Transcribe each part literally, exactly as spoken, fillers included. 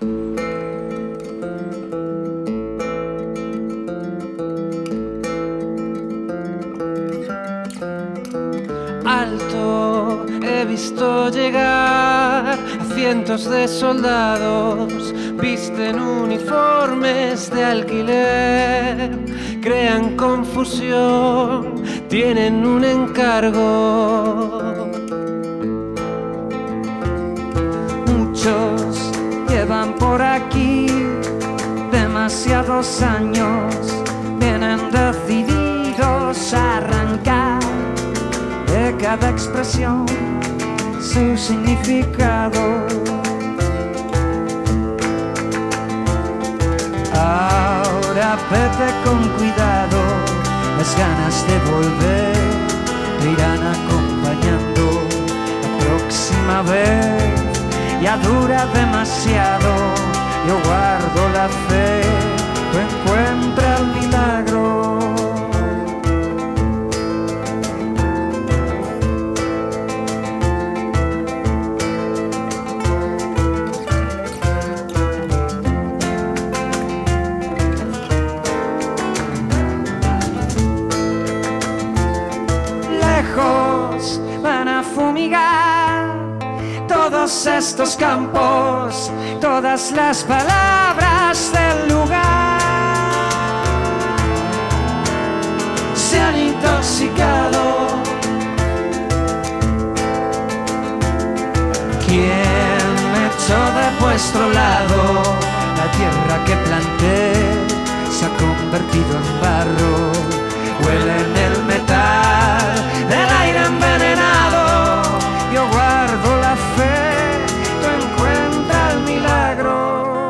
Alto, he visto llegar a cientos de soldados, visten uniformes de alquiler, crean confusión, tienen un encargo. Muchos llevan por aquí demasiados años, vienen decididos a arrancar de cada expresión su significado. Ahora vete con cuidado, las ganas de volver te irán acompañando. La próxima vez ya dura demasiado, yo guardo la fe, tú encuentra el milagro. Van a fumigar todos estos campos, todas las palabras del lugar se han intoxicado. ¿Quién echó de vuestro lado? La tierra que planté se ha convertido en barro, huele en el metal del aire envenenado. Yo guardo la fe, tú encuentra el milagro.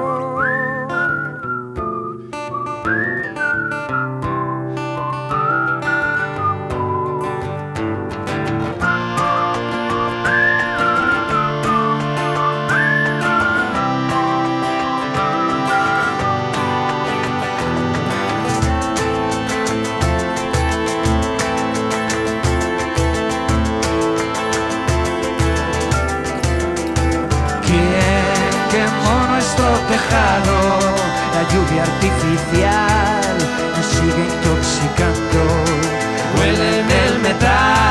Quemó nuestro tejado, la lluvia artificial nos sigue intoxicando, huele en el metal